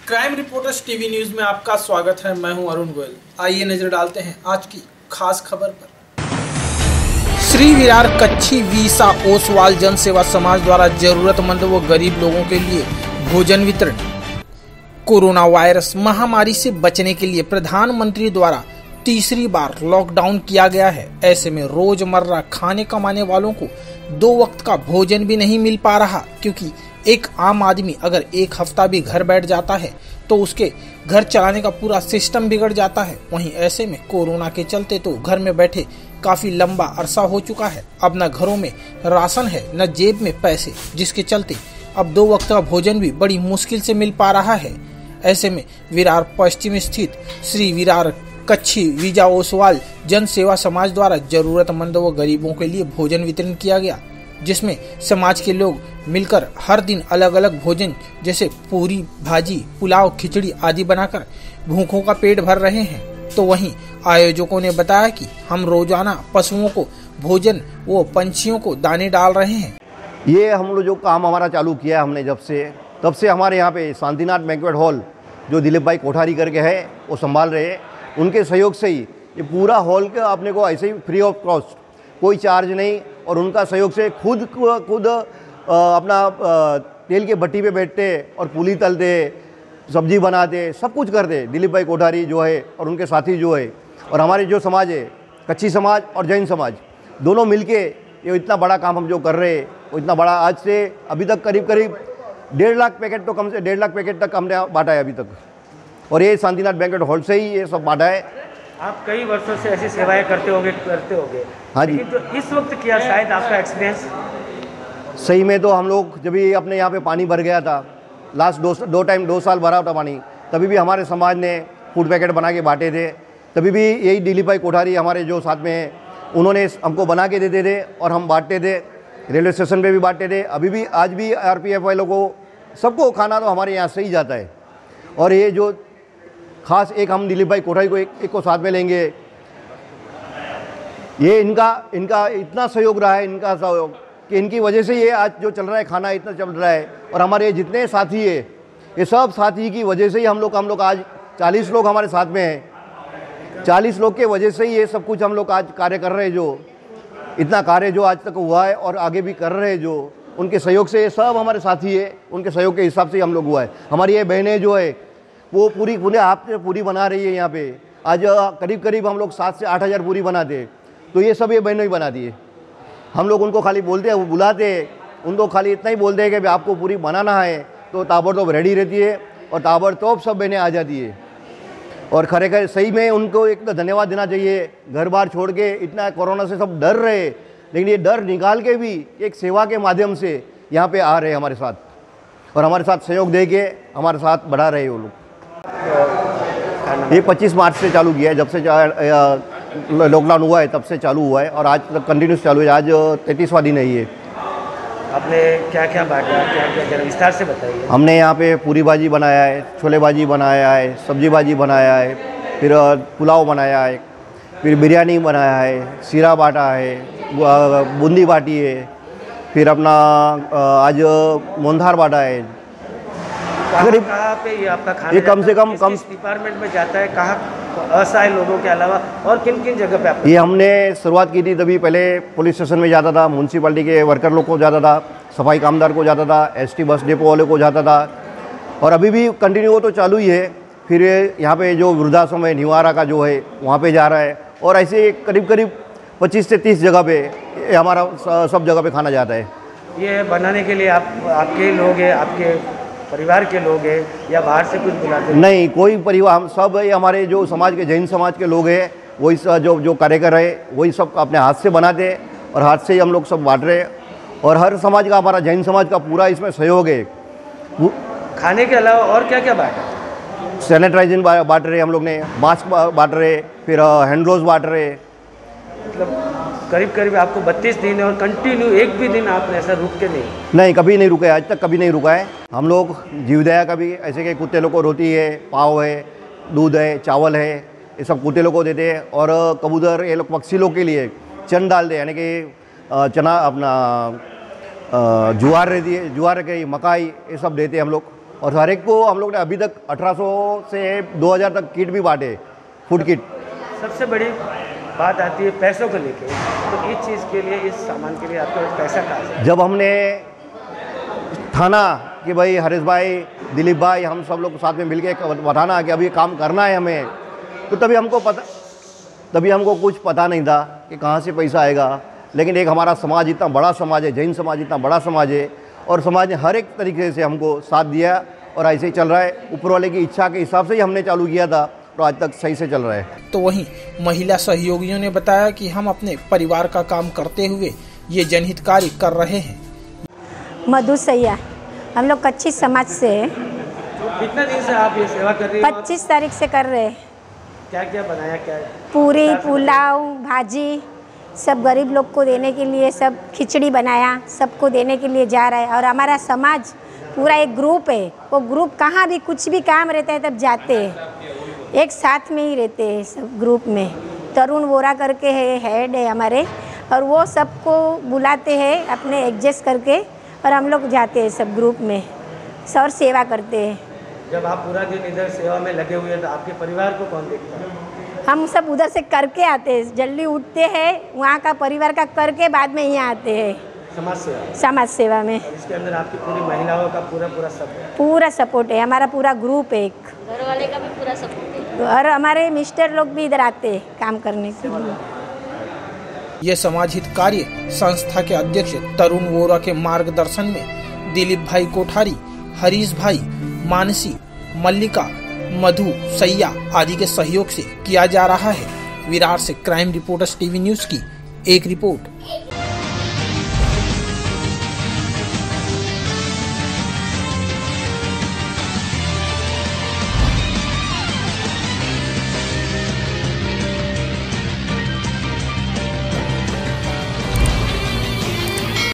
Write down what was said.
Crime reporters TV news में आपका स्वागत है। मैं हूं अरुण गोयल। आइए नजर डालते हैं आज की खास खबर पर। श्री विरार कच्छी वीसा ओसवाल जन सेवा समाज द्वारा जरूरतमंद व गरीब लोगों के लिए भोजन वितरण। कोरोना वायरस महामारी से बचने के लिए प्रधानमंत्री द्वारा तीसरी बार लॉकडाउन किया गया है। ऐसे में रोजमर्रा खाने कमाने वालों को 2 वक्त का भोजन भी नहीं मिल पा रहा, क्योंकि एक आम आदमी अगर एक हफ्ता भी घर बैठ जाता है तो उसके घर चलाने का पूरा सिस्टम बिगड़ जाता है। वहीं ऐसे में कोरोना के चलते तो घर में बैठे काफी लंबा अरसा हो चुका है। अब न घरों में राशन है न जेब में पैसे, जिसके चलते अब 2 वक्त का भोजन भी बड़ी मुश्किल से मिल पा रहा है। ऐसे में विरार पश्चिम स्थित श्री विरार कच्छी वीजा ओसवाल जन सेवा समाज द्वारा जरूरतमंद व गरीबों के लिए भोजन वितरण किया गया, जिसमें समाज के लोग मिलकर हर दिन अलग अलग भोजन जैसे पूरी, भाजी, पुलाव, खिचड़ी आदि बनाकर भूखों का पेट भर रहे हैं। तो वहीं आयोजकों ने बताया कि हम रोजाना पशुओं को भोजन व पंछियों को दाने डाल रहे हैं। ये हम लोग जो काम हमारा चालू किया है हमने तब से हमारे यहाँ पे शांतिनाथ बैंक्वेट हॉल जो दिलीप भाई कोठारी करके है वो संभाल रहे हैं। उनके सहयोग से ही ये पूरा हॉल का अपने को ऐसे ही फ्री ऑफ कॉस्ट, कोई चार्ज नहीं, और उनका सहयोग से खुद अपना तेल के भट्टी पे बैठते और पूली तलते, सब्जी बनाते, सब कुछ करते दिलीप भाई कोठारी जो है और उनके साथी जो है। और हमारे जो समाज है, कच्छी समाज और जैन समाज, दोनों मिलके ये इतना बड़ा काम हम जो कर रहे हैं, वो इतना बड़ा आज से अभी तक करीब 1.5 लाख पैकेट, तो कम से 1.5 लाख पैकेट तक हमने बांटा है अभी तक, और ये शांतिनाथ बैंक्वेट हॉल से ही ये सब बांटा है। आप कई वर्षों से ऐसी सेवाएं करते होंगे। हाँ जी। लेकिन जो इस वक्त किया, शायद आपका एक्सपीरियंस सही में तो हम लोग जब भी अपने यहाँ पे पानी भर गया था, लास्ट 2 साल भरा था पानी, तभी भी हमारे समाज ने फूड पैकेट बना के बांटे थे। तभी भी यही दिलीप भाई कोठारी हमारे जो साथ में हैं, उन्होंने हमको बना के देते थे और हम बांटते थे। रेलवे स्टेशन पे भी बांटते थे। अभी भी आज भी RPF वालों को सबको खाना तो हमारे यहाँ से ही जाता है। और ये जो खास एक हम दिलीप भाई कोठारी को एक को साथ में लेंगे, ये इनका इतना सहयोग रहा है, इनका सहयोग कि इनकी वजह से ये आज जो चल रहा है, खाना इतना चल रहा है। और हमारे जितने साथी है, ये सब साथी की वजह से ही हम लोग आज 40 लोग हमारे साथ में हैं। 40 लोग के वजह से ही ये सब कुछ हम लोग आज कार्य कर रहे हैं। जो इतना कार्य जो आज तक हुआ है और आगे भी कर रहे हैं, जो उनके सहयोग से, ये सब हमारे साथी है, उनके सहयोग के हिसाब से ही हम लोग हुआ है। हमारी ये बहनें जो है वो पूरे हाथ से पूरी बना रही है। यहाँ पे आज करीब हम लोग 7 से 8 हज़ार पूरी बनाते, तो ये सब ये बहनों ही बनाती है। हम लोग उनको खाली बोलते हैं, वो बुलाते हैं, उनको खाली इतना ही बोलते हैं कि आपको पूरी बनाना है, तो ताबड़तोड़ रेडी रहती है और ताबड़तोड़ सब बहनें आ जाती है। और खरेखर सही में उनको एक तो धन्यवाद देना चाहिए। घर बार छोड़ के इतना कोरोना से सब डर रहे, लेकिन ये डर निकाल के भी एक सेवा के माध्यम से यहाँ पे आ रहे हैं हमारे साथ, और हमारे साथ सहयोग दे के हमारे साथ बढ़ा रहे हैं वो लोग। ये 25 मार्च से चालू किया है, जब से लॉकडाउन हुआ है तब से चालू हुआ है, और आज तक कंटिन्यूस चालू है। आज 33वां दिन है ये। आपने क्या क्या बांटा, क्या क्या विस्तार से बताइए। हमने यहाँ पे पूरी भाजी बनाया है, छोले भाजी बनाया है, सब्जी भाजी बनाया है, फिर पुलाव बनाया है, फिर बिरयानी बनाया है, सीरा बांटा है, बूंदी बाटी है, फिर अपना आज मोहनथाल बांटा है। कहाँ पे ये आपका खाना, ये कम से कम डिपार्टमेंट में जाता है, कहाँ असहाय लोगों के अलावा और किन किन जगह पे आप? ये हमने शुरुआत की थी तभी पहले पुलिस स्टेशन में जाता था, म्यूनसिपैलिटी के वर्कर लोग को जाता था, सफाई कामदार को जाता था, ST बस डिपो वाले को जाता था, और अभी भी कंटिन्यू वो तो चालू ही है। फिर यहाँ पे जो वृद्धाश्रम है निवारा का जो है, वहाँ पे जा रहा है, और ऐसे करीब 25 से 30 जगह पे हमारा सब जगह पे खाना जाता है। ये बनाने के लिए आपके लोग हैं, आपके परिवार के लोग हैं, या बाहर से कुछ बुलाते हैं? नहीं, कोई परिवार, हम सब हमारे जो समाज के, जैन समाज के लोग हैं, वही जो कार्यकर है वही सब अपने हाथ से बनाते हैं, और हाथ से ही हम लोग सब बांट रहे हैं। और हर समाज का, हमारा जैन समाज का पूरा इसमें सहयोग है। खाने के अलावा और क्या क्या बांटा? सैनिटाइजर बांट रहे हम लोग ने, मास्क बांट रहे, फिर हैंड ग्लोव्स बांट रहे। मतलब करीब आपको 32 दिन है, और कंटिन्यू एक भी दिन आपने ऐसा रुक के नहीं, कभी नहीं रुका है, आज तक कभी नहीं रुका है। हम लोग जीवदया का भी ऐसे के कुत्ते लोग को रोटी है, पाव है, दूध है, चावल है, ये सब कुत्ते लोग को देते हैं। और कबूतर, ये लोग पक्षी लोग के लिए चन डालते हैं, यानी कि चना अपना ज्वार रहती है, ज्वार की मकाई, ये सब देते हैं हम लोग। और हर एक को हम लोग ने अभी तक 1800 से 2000 तक किट भी बांटे, फूड किट। सबसे बड़ी बात आती है पैसों को लेके, तो इस चीज़ के लिए, इस सामान के लिए आपको पैसा कहाँ से? जब हमने ठाना कि भाई हरीश भाई, दिलीप भाई, हम सब लोग साथ में मिलके बताना कि अभी ये काम करना है हमें, तो तभी हमको कुछ पता नहीं था कि कहाँ से पैसा आएगा। लेकिन एक हमारा समाज इतना बड़ा समाज है, जैन समाज इतना बड़ा समाज है, और समाज ने हर एक तरीके से हमको साथ दिया और ऐसे ही चल रहा है। ऊपर वाले की इच्छा के हिसाब से ही हमने चालू किया था, तो आज तक सही से चल रहा है। तो वहीं महिला सहयोगियों ने बताया कि हम अपने परिवार का काम करते हुए ये जनहित कार्य कर रहे हैं। मधु सैया, हम लोग कच्ची समाज से। कितने दिन से आप ये सेवा कर रही हैं? 25 तारीख से कर रहे हैं। क्या क्या बनाया, क्या पूरी, पुलाव, भाजी, सब गरीब लोग को देने के लिए, सब खिचड़ी बनाया, सबको देने के लिए जा रहा है। और हमारा समाज पूरा एक ग्रुप है, वो ग्रुप कहाँ भी कुछ भी काम रहता है तब जाते हैं, एक साथ में ही रहते हैं सब ग्रुप में। तरुण वोरा करके है, हेड है हमारे, और वो सबको बुलाते हैं अपने एडजस्ट करके, और हम लोग जाते हैं सब ग्रुप में और सेवा करते हैं। जब आप पूरा दिन इधर सेवा में लगे हुए हैं तो आपके परिवार को कौन देखता है? हम सब उधर से करके आते हैं, जल्दी उठते हैं, वहाँ का परिवार का करके बाद में यहाँ आते हैं समाज सेवा में। इसके अंदर आपकी पूरी महिलाओं का पूरा सपोर्ट है, हमारा पूरा ग्रुप है, घर वाले का भी पूरा सपोर्ट है, और हमारे मिस्टर लोग भी इधर आते हैं काम करने के लिए। ये समाज हित कार्य संस्था के अध्यक्ष तरुण वोरा के मार्गदर्शन में दिलीप भाई कोठारी, हरीश भाई, मानसी, मल्लिका, मधु सैया आदि के सहयोग से किया जा रहा है। विरार से क्राइम रिपोर्टर्स टीवी न्यूज की एक रिपोर्ट।